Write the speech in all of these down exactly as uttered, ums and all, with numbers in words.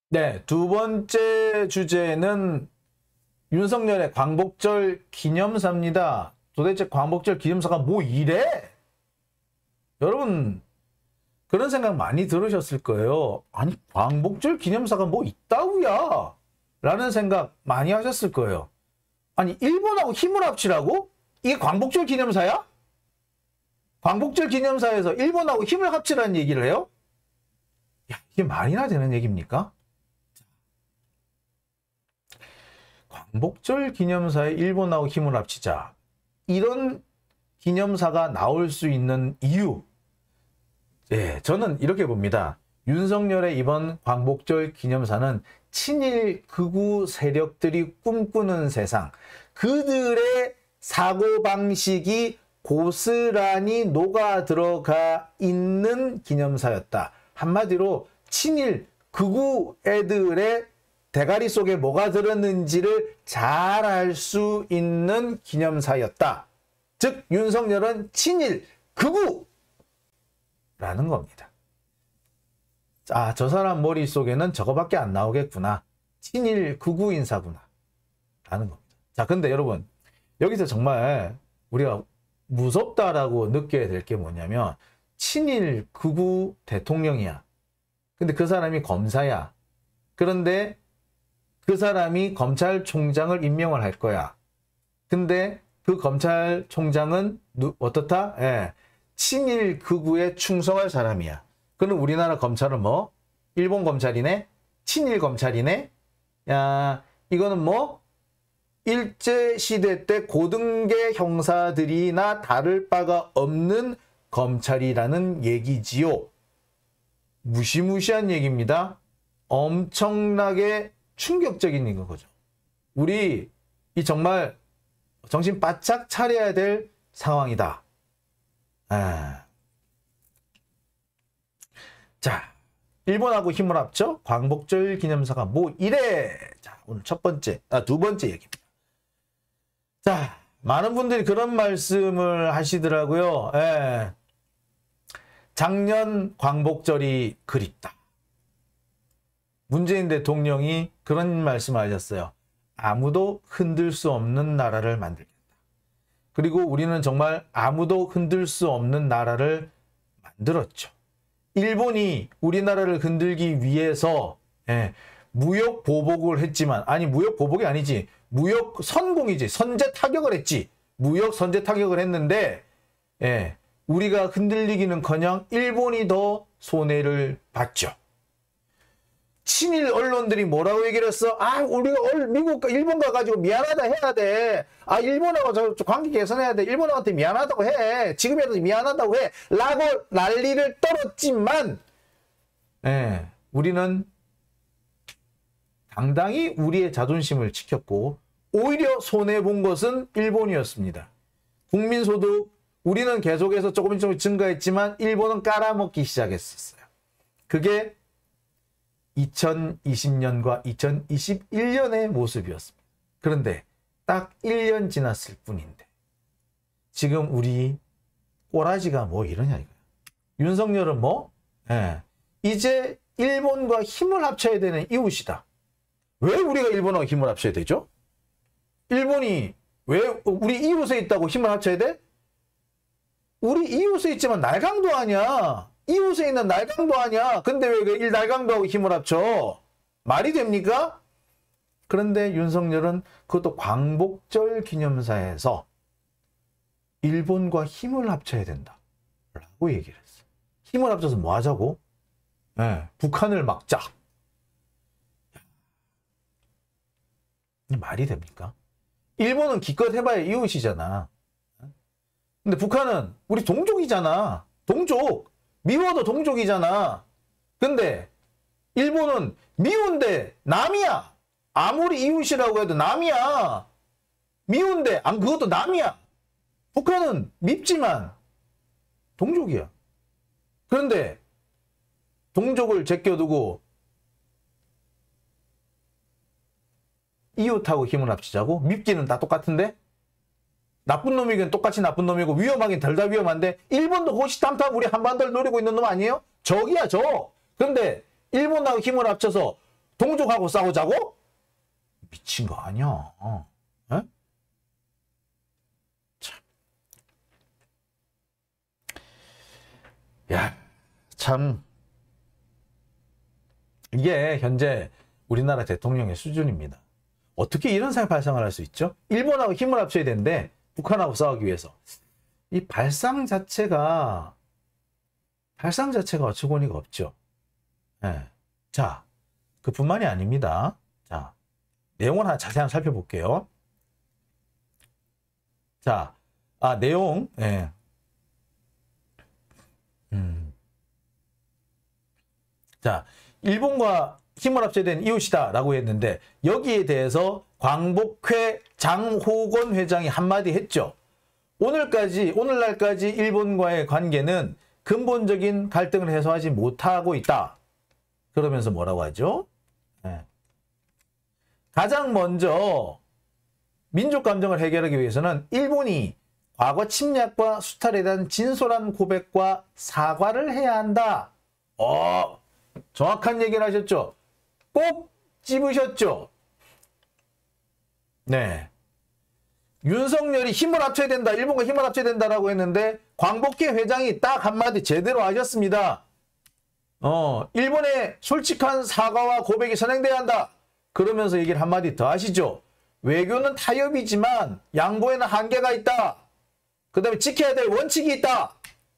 네, 두 번째 주제는 윤석열의 광복절 기념사입니다. 도대체 광복절 기념사가 뭐 이래? 여러분 그런 생각 많이 들으셨을 거예요. 아니 광복절 기념사가 뭐 있다우야 라는 생각 많이 하셨을 거예요. 아니 일본하고 힘을 합치라고? 이게 광복절 기념사야? 광복절 기념사에서 일본하고 힘을 합치라는 얘기를 해요? 야, 이게 말이나 되는 얘기입니까? 광복절 기념사에 일본하고 힘을 합치자. 이런 기념사가 나올 수 있는 이유. 예, 저는 이렇게 봅니다. 윤석열의 이번 광복절 기념사는 친일 극우 세력들이 꿈꾸는 세상, 그들의 사고방식이 고스란히 녹아 들어가 있는 기념사였다. 한마디로 친일 극우 애들의 대가리 속에 뭐가 들었는지를 잘 알 수 있는 기념사였다. 즉 윤석열은 친일 극우라는 겁니다. 아, 저 사람 머릿속에는 저거밖에 안 나오겠구나. 친일 극우 인사구나 라는 겁니다. 자, 근데 여러분 여기서 정말 우리가 무섭다라고 느껴야 될 게 뭐냐면 친일 극우 대통령이야. 근데 그 사람이 검사야. 그런데 그 사람이 검찰총장을 임명을 할 거야. 근데 그 검찰총장은 누, 어떻다? 예, 친일 극우에 충성할 사람이야. 그럼 우리나라 검찰은 뭐? 일본 검찰이네? 친일 검찰이네? 야, 이거는 뭐? 일제시대 때 고등계 형사들이나 다를 바가 없는 검찰이라는 얘기지요. 무시무시한 얘기입니다. 엄청나게 충격적인 거죠. 우리 이 정말 정신 바짝 차려야 될 상황이다. 아. 자, 일본하고 힘을 합쳐 광복절 기념사가 뭐 이래. 자, 오늘 첫 번째, 아, 두 번째 얘기입니다. 자, 많은 분들이 그런 말씀을 하시더라고요. 예. 작년 광복절이 그립다. 문재인 대통령이 그런 말씀을 하셨어요. 아무도 흔들 수 없는 나라를 만들겠다. 그리고 우리는 정말 아무도 흔들 수 없는 나라를 만들었죠. 일본이 우리나라를 흔들기 위해서 예, 무역 보복을 했지만, 아니 무역 보복이 아니지, 무역 선공이지, 선제 타격을 했지. 무역 선제 타격을 했는데 예, 우리가 흔들리기는커녕 일본이 더 손해를 봤죠. 친일 언론들이 뭐라고 얘기를 했어? 아, 우리가 미국과 일본 가가지고 미안하다 해야 돼. 아, 일본하고 저, 저 관계 개선해야 돼. 일본한테 미안하다고 해. 지금이라도 미안하다고 해. 라고 난리를 떨었지만, 예, 우리는 당당히 우리의 자존심을 지켰고, 오히려 손해본 것은 일본이었습니다. 국민소득, 우리는 계속해서 조금씩 조금씩 증가했지만, 일본은 깔아먹기 시작했었어요. 그게 이천이십 년과 이천이십일 년의 모습이었습니다. 그런데 딱 일 년 지났을 뿐인데 지금 우리 꼬라지가 뭐 이러냐 이거야. 윤석열은 뭐? 예, 이제 일본과 힘을 합쳐야 되는 이웃이다. 왜 우리가 일본하고 힘을 합쳐야 되죠? 일본이 왜 우리 이웃에 있다고 힘을 합쳐야 돼? 우리 이웃에 있지만 날강도 아니야. 이웃에 있는 날강도 아니야. 근데 왜 그 일 날강도하고 힘을 합쳐? 말이 됩니까? 그런데 윤석열은 그것도 광복절 기념사에서 일본과 힘을 합쳐야 된다 라고 얘기를 했어. 힘을 합쳐서 뭐 하자고? 네, 북한을 막자. 말이 됩니까? 일본은 기껏 해봐야 이웃이잖아. 근데 북한은 우리 동족이잖아. 동족. 미워도 동족이잖아. 근데 일본은 미운데 남이야. 아무리 이웃이라고 해도 남이야. 미운데 안 그것도 남이야. 북한은 밉지만 동족이야. 그런데 동족을 제껴두고 이웃하고 힘을 합치자고? 밉기는 다 똑같은데? 나쁜 놈이긴 똑같이 나쁜 놈이고 위험하긴 덜 다 위험한데 일본도 호시탐탐 우리 한반도를 노리고 있는 놈 아니에요? 적이야 적. 그런데 일본하고 힘을 합쳐서 동족하고 싸우자고? 미친 거 아니야. 어? 참. 야, 참. 이게 현재 우리나라 대통령의 수준입니다. 어떻게 이런 발상을 할 수 있죠? 일본하고 힘을 합쳐야 되는데 북한하고 싸우기 위해서. 이 발상 자체가 발상 자체가 어처구니가 없죠. 네. 자, 그뿐만이 아닙니다. 자, 내용을 하나 자세히 한번 살펴볼게요. 자, 아 내용. 예. 음. 자, 일본과 힘을 합쳐야 되는 이웃이다 라고 했는데 여기에 대해서 광복회 장호건 회장이 한마디 했죠. 오늘까지 오늘날까지 일본과의 관계는 근본적인 갈등을 해소하지 못하고 있다. 그러면서 뭐라고 하죠? 네. 가장 먼저 민족 감정을 해결하기 위해서는 일본이 과거 침략과 수탈에 대한 진솔한 고백과 사과를 해야 한다. 어, 정확한 얘기를 하셨죠? 꼭 집으셨죠? 네. 윤석열이 힘을 합쳐야 된다. 일본과 힘을 합쳐야 된다라고 했는데 광복회 회장이 딱 한마디 제대로 하셨습니다. 어, 일본의 솔직한 사과와 고백이 선행돼야 한다. 그러면서 얘기를 한마디 더 하시죠. 외교는 타협이지만 양보에는 한계가 있다. 그 다음에 지켜야 될 원칙이 있다.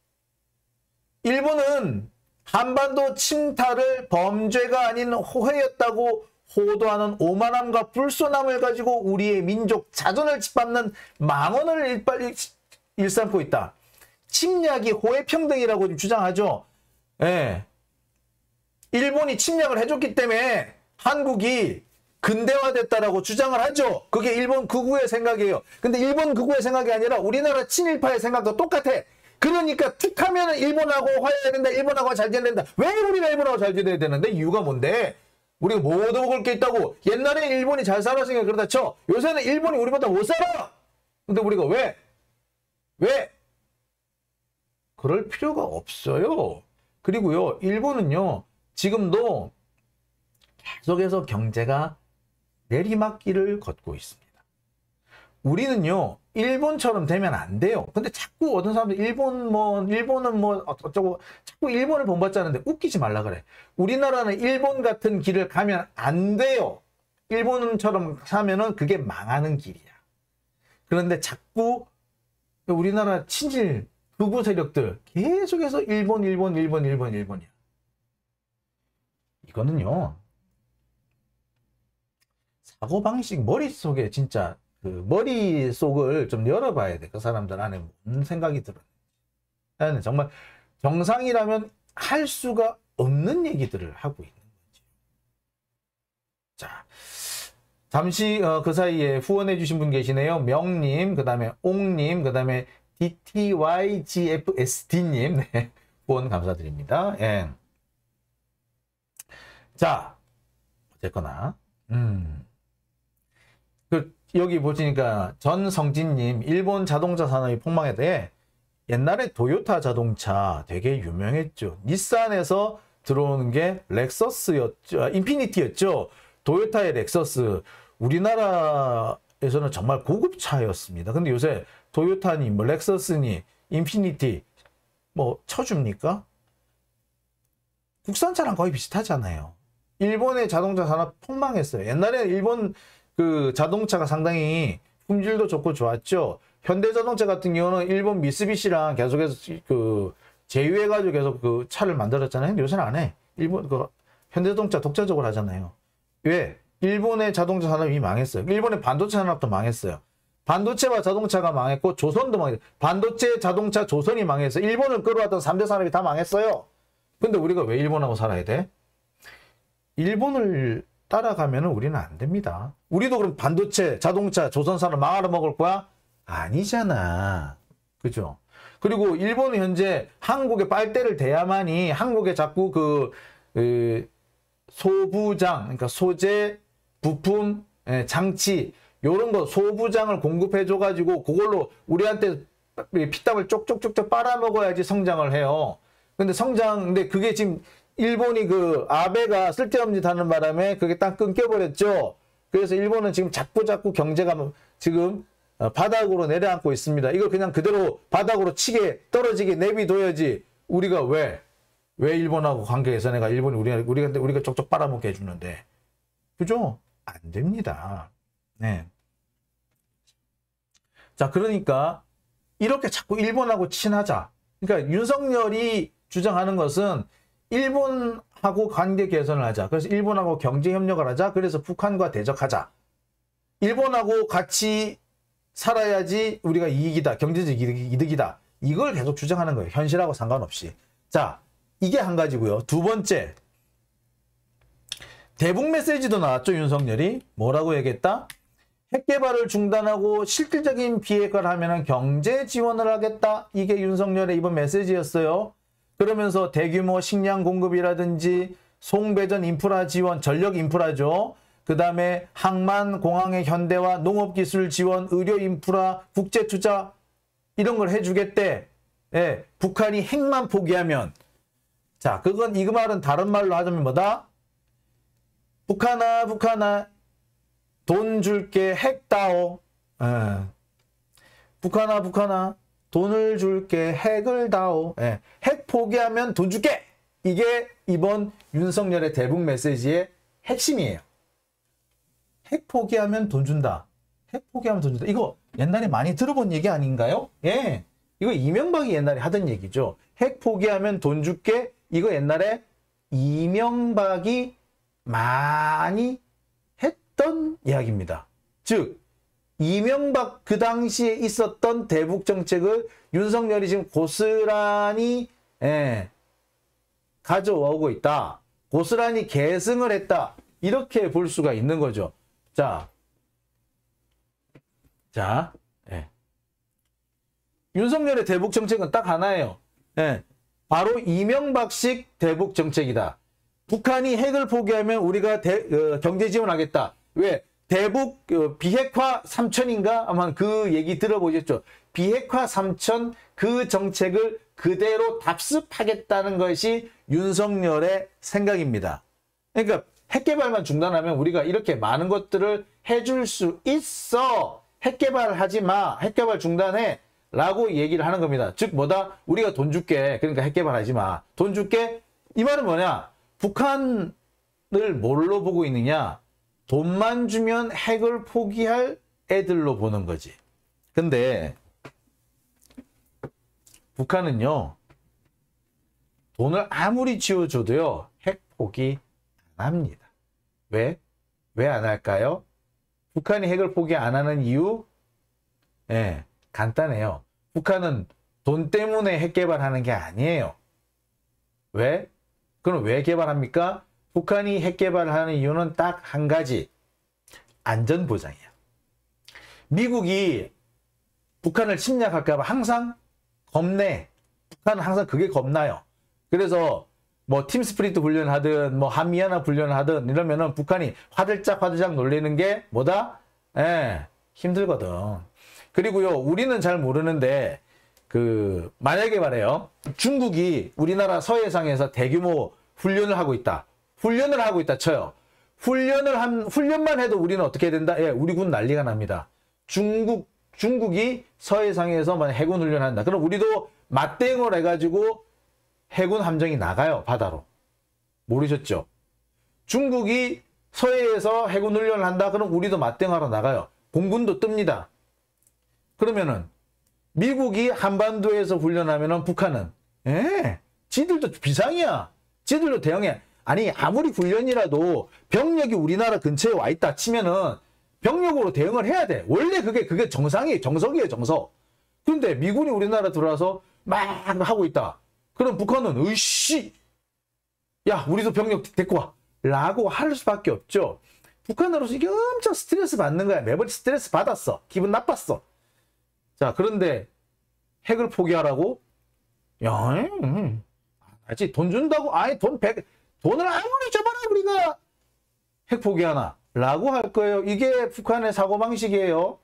일본은 한반도 침탈을 범죄가 아닌 호해였다고 호도하는 오만함과 불손함을 가지고 우리의 민족 자존을 짓밟는 망언을 일빨리 일삼고 있다. 침략이 호해평등이라고 지금 주장하죠. 예. 일본이 침략을 해줬기 때문에 한국이 근대화됐다라고 주장을 하죠. 그게 일본 극우의 생각이에요. 근데 일본 극우의 생각이 아니라 우리나라 친일파의 생각도 똑같아. 그러니까 툭하면 일본하고 화해해야 된다. 일본하고 잘 지내야 된다. 왜 우리가 일본하고 잘 지내야 되는데? 이유가 뭔데? 우리가 뭐 얻어먹을 게 있다고. 옛날에 일본이 잘 살았으니까 그러다 쳐. 요새는 일본이 우리보다 못 살아. 근데 우리가 왜? 왜? 그럴 필요가 없어요. 그리고요, 일본은요, 지금도 계속해서 경제가 내리막길을 걷고 있습니다. 우리는요, 일본처럼 되면 안 돼요. 근데 자꾸 어떤 사람들 일본 뭐 일본은 뭐 어쩌고 자꾸 일본을 본받자는데 웃기지 말라 그래. 우리나라는 일본 같은 길을 가면 안 돼요. 일본처럼 사면은 그게 망하는 길이야. 그런데 자꾸 우리나라 친일 극우 세력들 계속해서 일본 일본 일본 일본 일본이야. 이거는요, 사고방식 머릿속에 진짜 그 머릿속을 좀 열어봐야 돼. 그 사람들 안에 무슨 생각이 들어. 나는 정말 정상이라면 할 수가 없는 얘기들을 하고 있는 거지. 자, 잠시 어, 그 사이에 후원해 주신 분 계시네요. 명님, 그 다음에 옥님, 그 다음에 디티와이지에프에스디님. 네, 후원 감사드립니다. 예. 자, 어쨌거나 음. 그 여기 보시니까 전성진님, 일본 자동차 산업이 폭망에 대해 옛날에 도요타 자동차 되게 유명했죠. 닛산에서 들어오는 게 렉서스였죠. 아, 인피니티였죠. 도요타의 렉서스. 우리나라에서는 정말 고급차였습니다. 근데 요새 도요타니, 뭐 렉서스니, 인피니티 뭐 쳐줍니까? 국산차랑 거의 비슷하잖아요. 일본의 자동차 산업 폭망했어요. 옛날에 일본 그 자동차가 상당히 품질도 좋고 좋았죠. 현대자동차 같은 경우는 일본 미쓰비시랑 계속해서 그 제휴해가지고 계속 그 차를 만들었잖아요. 근데 요새는 안 해. 일본 그 현대자동차 독자적으로 하잖아요. 왜? 일본의 자동차 산업이 망했어요. 일본의 반도체 산업도 망했어요. 반도체와 자동차가 망했고 조선도 망했어요. 반도체, 자동차, 조선이 망했어요. 일본을 끌어왔던 삼 대 산업이 다 망했어요. 근데 우리가 왜 일본하고 살아야 돼? 일본을 따라가면 우리는 안 됩니다. 우리도 그럼 반도체, 자동차, 조선산업 망하러 먹을 거야? 아니잖아. 그죠? 그리고 일본은 현재 한국에 빨대를 대야만이 한국에 자꾸 그, 그 소부장, 그러니까 소재, 부품, 장치 요런 거 소부장을 공급해줘가지고 그걸로 우리한테 피땀을 쪽쪽쪽쪽 빨아먹어야지 성장을 해요. 근데 성장, 근데 그게 지금 일본이 그 아베가 쓸데없는 짓 하는 바람에 그게 딱 끊겨버렸죠. 그래서 일본은 지금 자꾸 자꾸 경제가 지금 바닥으로 내려앉고 있습니다. 이걸 그냥 그대로 바닥으로 치게 떨어지게 내비둬야지. 우리가 왜? 왜 일본하고 관계 개선해가 일본이 우리가 우리가 우리가 쪽쪽 빨아먹게 해주는데, 그죠? 안 됩니다. 네. 자, 그러니까 이렇게 자꾸 일본하고 친하자. 그러니까 윤석열이 주장하는 것은 일본하고 관계 개선을 하자. 그래서 일본하고 경제 협력을 하자. 그래서 북한과 대적하자. 일본하고 같이 살아야지 우리가 이익이다. 경제적 이득이다. 이걸 계속 주장하는 거예요. 현실하고 상관없이. 자, 이게 한 가지고요. 두 번째, 대북 메시지도 나왔죠. 윤석열이 뭐라고 얘기했다? 핵 개발을 중단하고 실질적인 비핵화를 하면 경제 지원을 하겠다. 이게 윤석열의 이번 메시지였어요. 그러면서 대규모 식량 공급이라든지 송배전 인프라 지원, 전력 인프라죠. 그 다음에 항만, 공항의 현대화, 농업기술 지원, 의료 인프라, 국제투자 이런 걸 해주겠대. 예, 북한이 핵만 포기하면. 자, 그건 이 말은 다른 말로 하자면 뭐다? 북한아, 북한아, 돈 줄게, 핵 따오. 예. 북한아, 북한아, 돈을 줄게, 핵을 다오. 예. 핵 포기하면 돈 줄게. 이게 이번 윤석열의 대북 메시지의 핵심이에요. 핵 포기하면 돈 준다. 핵 포기하면 돈 준다. 이거 옛날에 많이 들어본 얘기 아닌가요? 예. 이거 이명박이 옛날에 하던 얘기죠. 핵 포기하면 돈 줄게. 이거 옛날에 이명박이 많이 했던 이야기입니다. 즉, 이명박 그 당시에 있었던 대북 정책을 윤석열이 지금 고스란히 예, 가져오고 있다. 고스란히 계승을 했다. 이렇게 볼 수가 있는 거죠. 자, 자, 예. 윤석열의 대북 정책은 딱 하나예요. 예, 바로 이명박식 대북 정책이다. 북한이 핵을 포기하면 우리가 대, 어, 경제 지원하겠다. 왜? 대북 어, 비핵화 삼천인가? 아마 그 얘기 들어보셨죠? 비핵화 삼천 그 정책을 그대로 답습하겠다는 것이 윤석열의 생각입니다. 그러니까 핵 개발만 중단하면 우리가 이렇게 많은 것들을 해줄 수 있어. 핵 개발하지 마. 핵 개발 중단해. 라고 얘기를 하는 겁니다. 즉 뭐다? 우리가 돈 줄게. 그러니까 핵 개발하지 마. 돈 줄게. 이 말은 뭐냐? 북한을 뭘로 보고 있느냐? 돈만 주면 핵을 포기할 애들로 보는 거지. 근데 북한은요, 돈을 아무리 쥐어줘도요, 핵 포기 안 합니다. 왜? 왜 안 할까요? 북한이 핵을 포기 안 하는 이유? 예, 간단해요. 북한은 돈 때문에 핵 개발하는 게 아니에요. 왜? 그럼 왜 개발합니까? 북한이 핵 개발을 하는 이유는 딱 한 가지. 안전보장이야. 미국이 북한을 침략할까 봐 항상 겁내. 북한은 항상 그게 겁나요. 그래서 뭐 팀스프리트 훈련하든 뭐 한미연합 훈련하든 이러면은 북한이 화들짝 화들짝 놀리는 게 뭐다? 예, 힘들거든. 그리고요, 우리는 잘 모르는데 그 만약에 말해요. 중국이 우리나라 서해상에서 대규모 훈련을 하고 있다. 훈련을 하고 있다 쳐요. 훈련을 한 훈련만 해도 우리는 어떻게 된다? 예, 우리 군 난리가 납니다. 중국 중국이 서해상에서 만약 해군 훈련한다. 그럼 우리도 맞대응을 해가지고 해군 함정이 나가요, 바다로. 모르셨죠? 중국이 서해에서 해군 훈련을 한다. 그럼 우리도 맞대응하러 나가요. 공군도 뜹니다. 그러면은 미국이 한반도에서 훈련하면은 북한은 예, 지들도 비상이야. 지들도 대응해. 아니 아무리 훈련이라도 병력이 우리나라 근처에 와 있다 치면은 병력으로 대응을 해야 돼. 원래 그게 그게 정상이에요. 정석이에요, 정석. 그런데 미군이 우리나라 들어와서 막 하고 있다. 그럼 북한은 으이씨, 야 우리도 병력 데리고 와 라고 할 수밖에 없죠. 북한으로서 이게 엄청 스트레스 받는 거야. 매번 스트레스 받았어. 기분 나빴어. 자, 그런데 핵을 포기하라고? 야, 음, 아직 돈 준다고? 아니 돈 백, 돈을 아무리 줘봐라 우리가 핵 포기하나? 라고 할 거예요. 이게 북한의 사고방식이에요.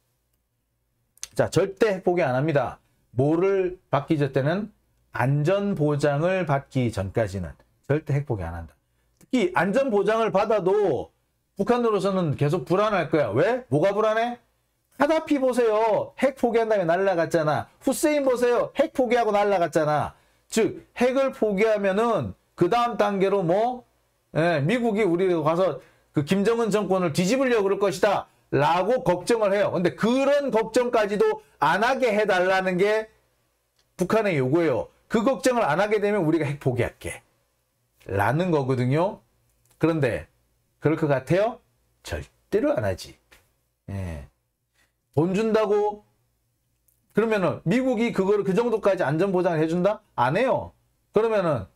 자, 절대 핵 포기 안 합니다. 뭐를 받기 전 때는 안전보장을 받기 전까지는. 절대 핵 포기 안 한다. 특히 안전보장을 받아도 북한으로서는 계속 불안할 거야. 왜? 뭐가 불안해? 카다피 보세요. 핵 포기한 다음에 날라갔잖아. 후세인 보세요. 핵 포기하고 날라갔잖아. 즉 핵을 포기하면은 그 다음 단계로 뭐 예, 미국이 우리 가서 그 김정은 정권을 뒤집으려고 그럴 것이다 라고 걱정을 해요. 근데 그런 걱정까지도 안 하게 해달라는 게 북한의 요구예요. 그 걱정을 안 하게 되면 우리가 핵 포기할게 라는 거거든요. 그런데 그럴 것 같아요? 절대로 안 하지. 예. 돈 준다고 그러면은 미국이 그거를 그 정도까지 안전보장을 해준다? 안 해요. 그러면은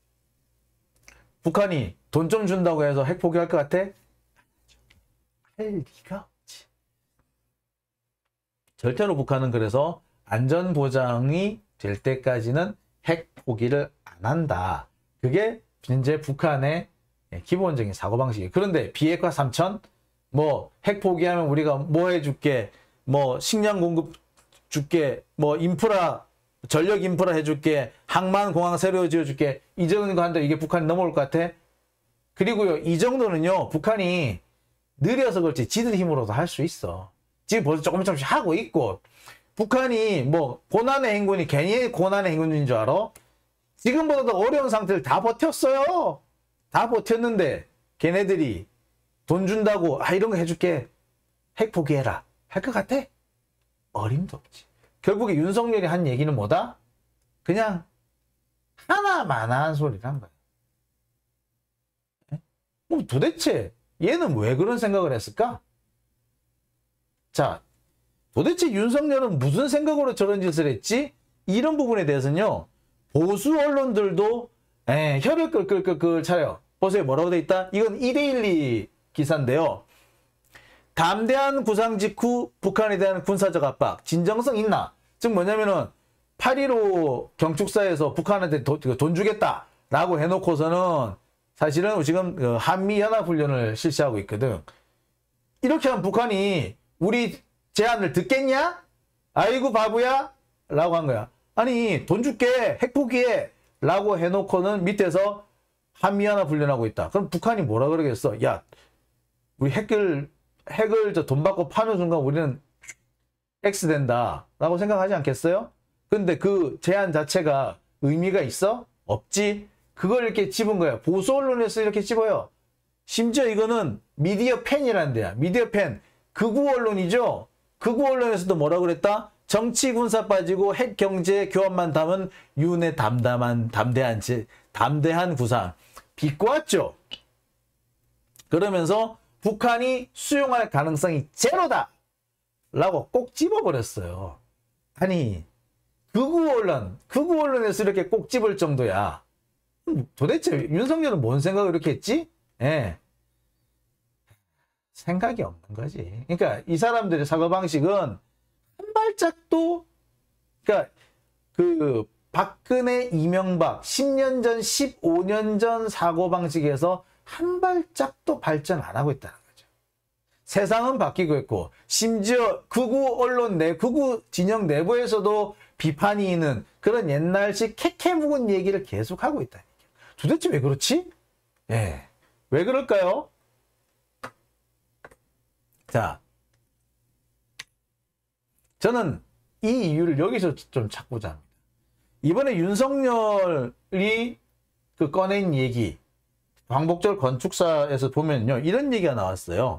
북한이 돈 좀 준다고 해서 핵 포기할 것 같아? 할 리가 없지. 절대로 북한은 그래서 안전보장이 될 때까지는 핵 포기를 안 한다. 그게 현재 북한의 기본적인 사고방식이에요. 그런데 비핵화 삼천? 뭐 핵 포기하면 우리가 뭐 해줄게? 뭐 식량 공급 줄게? 뭐 인프라 전력 인프라 해줄게? 항만공항 새로 지어줄게? 이 정도 한다. 이게 북한이 넘어올 것 같아? 그리고요, 이 정도는요, 북한이 느려서 그렇지 지들 힘으로도 할 수 있어. 지금 벌써 조금 조금씩 하고 있고, 북한이 뭐 고난의 행군이 괜히 고난의 행군인 줄 알아? 지금보다도 어려운 상태를 다 버텼어요. 다 버텼는데 걔네들이 돈 준다고 아 이런 거 해줄게 핵 포기해라 할 것 같아? 어림도 없지. 결국에 윤석열이 한 얘기는 뭐다? 그냥 하나만한 소리를 한 거야. 뭐 도대체 얘는 왜 그런 생각을 했을까? 자, 도대체 윤석열은 무슨 생각으로 저런 짓을 했지? 이런 부분에 대해서는요, 보수 언론들도 에, 혀를 끌끌끌끌 차려. 보세요, 뭐라고 돼 있다? 이건 이데일리 기사인데요. 담대한 구상 직후 북한에 대한 군사적 압박, 진정성 있나? 즉 뭐냐면은 팔일오 경축사에서 북한한테 도, 돈 주겠다라고 해놓고서는 사실은 지금 한미연합훈련을 실시하고 있거든. 이렇게 하면 북한이 우리 제안을 듣겠냐? 아이고 바보야? 라고 한 거야. 아니 돈 줄게 핵 포기해 라고 해놓고는 밑에서 한미연합훈련하고 있다. 그럼 북한이 뭐라 그러겠어? 야 우리 핵을 핵을 저 돈 받고 파는 순간 우리는 X 된다 라고 생각하지 않겠어요? 근데 그 제안 자체가 의미가 있어? 없지? 그걸 이렇게 집은 거야. 보수 언론에서 이렇게 집어요. 심지어 이거는 미디어 펜이라는 데야. 미디어 펜. 극우 언론이죠? 극우 언론에서도 뭐라 그랬다? 정치 군사 빠지고 핵 경제 교환만 담은 윤의 담담한 담대한 담대한 구상. 비꼬았죠? 그러면서 북한이 수용할 가능성이 제로다! 라고 꼭 집어버렸어요. 아니 극우 언론, 극우 언론에서 이렇게 꼭 집을 정도야. 도대체 윤석열은 뭔 생각을 이렇게 했지? 예. 생각이 없는 거지. 그러니까 이 사람들의 사고방식은 한 발짝도, 그러니까 그 박근혜, 이명박 십 년 전, 십오 년 전 사고방식에서 한 발짝도 발전 안 하고 있다는 거죠. 세상은 바뀌고 있고, 심지어 극우 언론 내, 극우 진영 내부에서도 비판이 있는 그런 옛날식 캐캐 묵은 얘기를 계속하고 있다. 도대체 왜 그렇지? 예. 왜 그럴까요? 자, 저는 이 이유를 여기서 좀 찾고자 합니다. 이번에 윤석열이 그 꺼낸 얘기, 광복절 건축사에서 보면요, 이런 얘기가 나왔어요.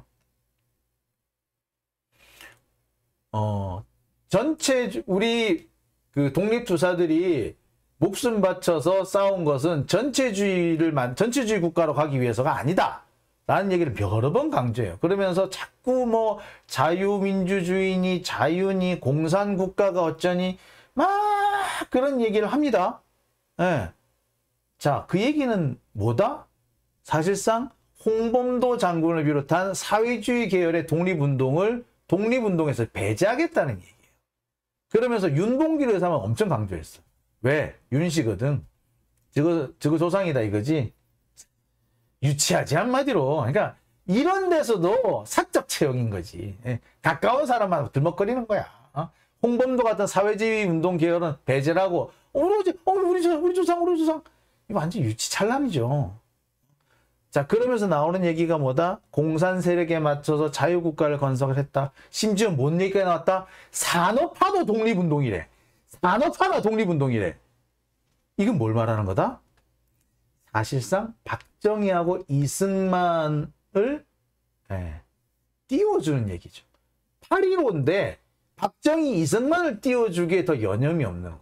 어, 전체, 우리 그 독립투사들이 목숨 바쳐서 싸운 것은 전체주의를, 전체주의 국가로 가기 위해서가 아니다. 라는 얘기를 여러 번 강조해요. 그러면서 자꾸 뭐 자유민주주의니 자유니 공산국가가 어쩌니 막 그런 얘기를 합니다. 예. 자, 그 얘기는 뭐다? 사실상 홍범도 장군을 비롯한 사회주의 계열의 독립운동을 독립운동에서 배제하겠다는 얘기예요. 그러면서 윤봉길 의사만 엄청 강조했어. 왜? 윤씨거든. 저거, 저거 조상이다 이거지. 유치하지 한마디로. 그러니까 이런 데서도 사적 채용인 거지. 예. 가까운 사람만 들먹거리는 거야. 어? 홍범도 같은 사회주의 운동 계열은 배제라고 오로지 어, 우리 조상, 우리 조상, 우리 조상 이거 완전 유치찬란이죠. 자, 그러면서 나오는 얘기가 뭐다? 공산 세력에 맞춰서 자유국가를 건설을 했다. 심지어 뭔 얘기가 나왔다? 산업화도 독립운동이래. 산업화가 독립운동이래. 이건 뭘 말하는 거다? 사실상 박정희하고 이승만을 예, 띄워주는 얘기죠. 팔일오인데 박정희, 이승만을 띄워주기에 더 여념이 없는 거예요.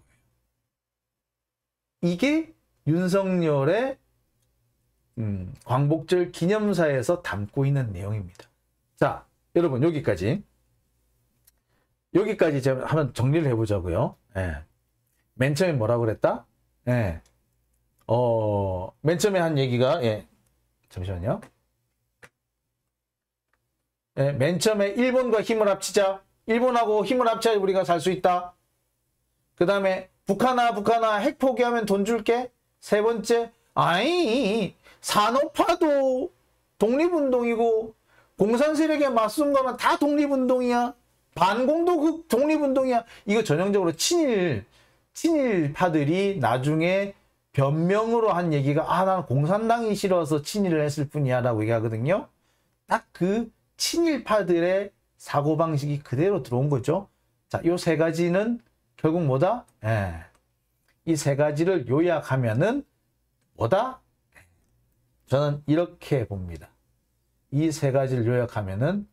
이게 윤석열의 음, 광복절 기념사에서 담고 있는 내용입니다. 자, 여러분 여기까지 여기까지 제가 한번 정리를 해보자고요. 예. 맨 처음에 뭐라고 그랬다? 예. 어, 맨 처음에 한 얘기가 예. 잠시만요. 예, 맨 처음에 일본과 힘을 합치자. 일본하고 힘을 합쳐야 우리가 살 수 있다. 그 다음에 북한아 북한아 핵 포기하면 돈 줄게. 세 번째, 아이 산업화도 독립운동이고 공산 세력에 맞선 거는 다 독립운동이야. 반공도 그 독립운동이야. 이거 전형적으로 친일 친일파들이 나중에 변명으로 한 얘기가 아, 나는 공산당이 싫어서 친일을 했을 뿐이야 라고 얘기하거든요. 딱 그 친일파들의 사고방식이 그대로 들어온 거죠. 자, 요 세 가지는 결국 뭐다? 예. 이 세 가지를 요약하면은 뭐다? 저는 이렇게 봅니다. 이 세 가지를 요약하면은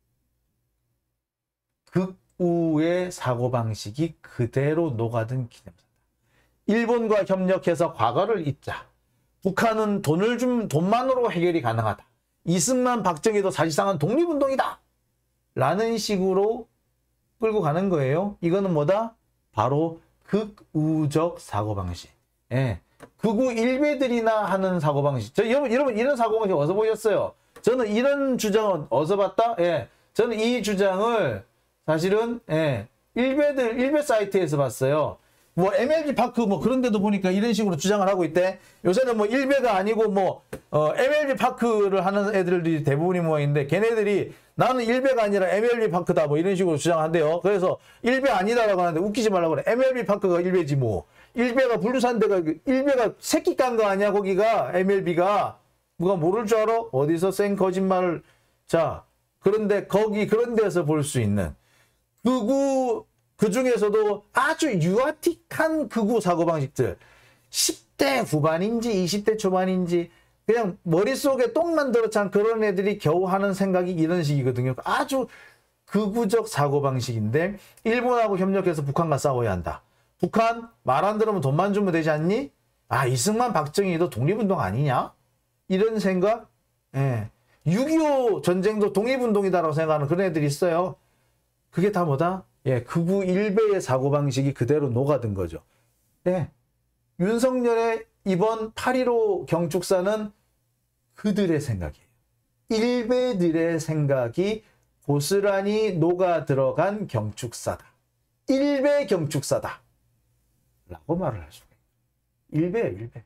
극우의 사고방식이 그대로 녹아든 기념사다. 일본과 협력해서 과거를 잊자. 북한은 돈을 좀 돈만으로 해결이 가능하다. 이승만, 박정희도 사실상은 독립운동이다. 라는 식으로 끌고 가는 거예요. 이거는 뭐다? 바로 극우적 사고방식. 예. 극우 일베들이나 하는 사고방식. 저, 여러분, 여러분, 이런 사고방식 어디서 보셨어요? 저는 이런 주장은 어디서 봤다? 예. 저는 이 주장을 사실은, 예. 일베들, 일베 사이트에서 봤어요. 뭐, 엠엘비 파크 뭐 그런 데도 보니까 이런 식으로 주장을 하고 있대. 요새는 뭐 일베가 아니고 뭐, 어, 엠엘비 파크를 하는 애들이 대부분이 뭐 있는데, 걔네들이 나는 일베가 아니라 엠엘비 파크다 뭐 이런 식으로 주장한대요. 그래서 일베 아니다라고 하는데 웃기지 말라고 그래. 엠엘비 파크가 일베지 뭐. 일베가 불루산 데가 일베가 새끼 깐 거 아니야 거기가 엠엘비가. 누가 모를 줄 알아? 어디서 쌩 거짓말을. 자, 그런데 거기 그런 데서 볼 수 있는 극우 그 중에서도 아주 유아틱한 극우 사고방식들. 십 대 후반인지 이십 대 초반인지 그냥 머릿속에 똥만 들어찬 그런 애들이 겨우 하는 생각이 이런 식이거든요. 아주 극우적 사고방식인데 일본하고 협력해서 북한과 싸워야 한다. 북한 말 안 들으면 돈만 주면 되지 않니? 아, 이승만 박정희도 독립운동 아니냐? 이런 생각? 예. 육이오 전쟁도 독립운동이다라고 생각하는 그런 애들이 있어요. 그게 다 뭐다? 예, 극우 일베의 사고방식이 그대로 녹아든 거죠. 예. 윤석열의 이번 팔일오 경축사는 그들의 생각이에요. 일베들의 생각이 고스란히 녹아 들어간 경축사다. 일베 경축사다. 라고 말을 할 수가 있어요. 일베예요, 일베.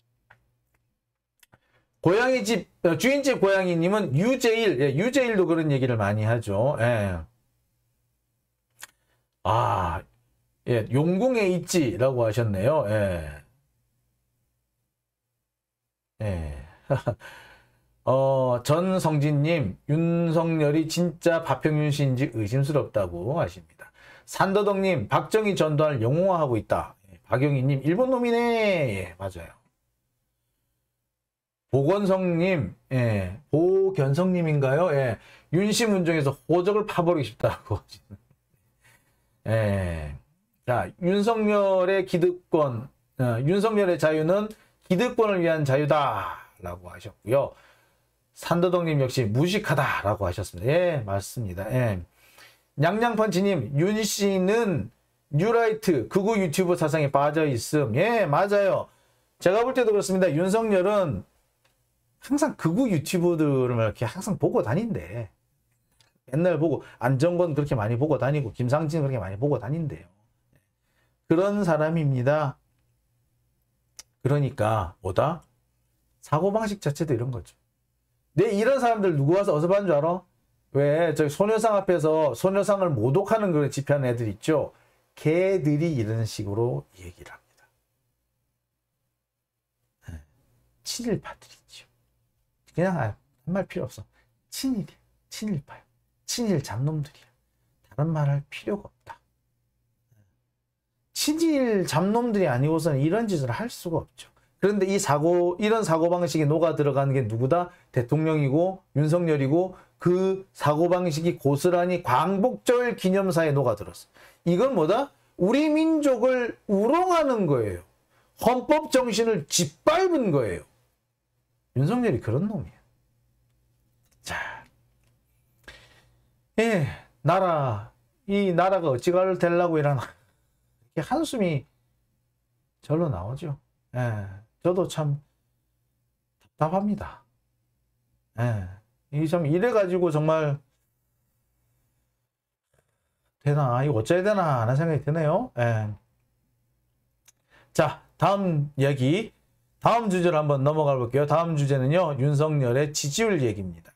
고양이 집, 주인집 고양이님은 유제일, 예, 유제일도 그런 얘기를 많이 하죠. 예. 아, 예, 용궁에 있지라고 하셨네요. 예. 예. 어, 전성진님, 윤석열이 진짜 박형윤 씨인지 의심스럽다고 하십니다. 산더덕님, 박정희 전두환을 영웅화하고 있다. 예, 박영희님, 일본 놈이네. 예, 맞아요. 보건성님, 예, 보견성님인가요? 예, 윤심 운정에서 호적을 파버리고 싶다고 하시는. 예. 자, 윤석열의 기득권, 어, 윤석열의 자유는 기득권을 위한 자유다라고 하셨고요. 산더덕님 역시 무식하다라고 하셨습니다. 예, 맞습니다. 예. 냥냥펀치님, 윤 씨는 뉴라이트 극우 유튜브 사상에 빠져 있음. 예, 맞아요. 제가 볼 때도 그렇습니다. 윤석열은 항상 극우 유튜브들을 이렇게 항상 보고 다닌대. 맨날 보고 안정권 그렇게 많이 보고 다니고 김상진 그렇게 많이 보고 다닌대요. 그런 사람입니다. 그러니까 뭐다? 사고방식 자체도 이런 거죠. 내 이런 사람들 누구 와서 어디서 봤는 줄 알아? 왜 저기 소녀상 앞에서 소녀상을 모독하는 그런 집회하는 애들 있죠? 걔들이 이런 식으로 얘기를 합니다. 친일파들이죠. 그냥 한 말 필요 없어. 친일이야. 친일파야. 친일 잡놈들이야. 다른 말 할 필요가 없다. 친일 잡놈들이 아니고서는 이런 짓을 할 수가 없죠. 그런데 이 사고, 이런 사고방식이 녹아 들어가는 게 누구다? 대통령이고 윤석열이고 그 사고방식이 고스란히 광복절 기념사에 녹아 들었어. 이건 뭐다? 우리 민족을 우롱하는 거예요. 헌법 정신을 짓밟은 거예요. 윤석열이 그런 놈이야. 자, 예, 나라, 이 나라가 어찌가 되려고 이러나. 한숨이 절로 나오죠. 예, 저도 참 답답합니다. 예, 이 참 이래가지고 정말 되나, 이거 어쩌야 되나 하는 생각이 드네요. 예. 자, 다음 얘기, 다음 주제로 한번 넘어가 볼게요. 다음 주제는요, 윤석열의 지지율 얘기입니다.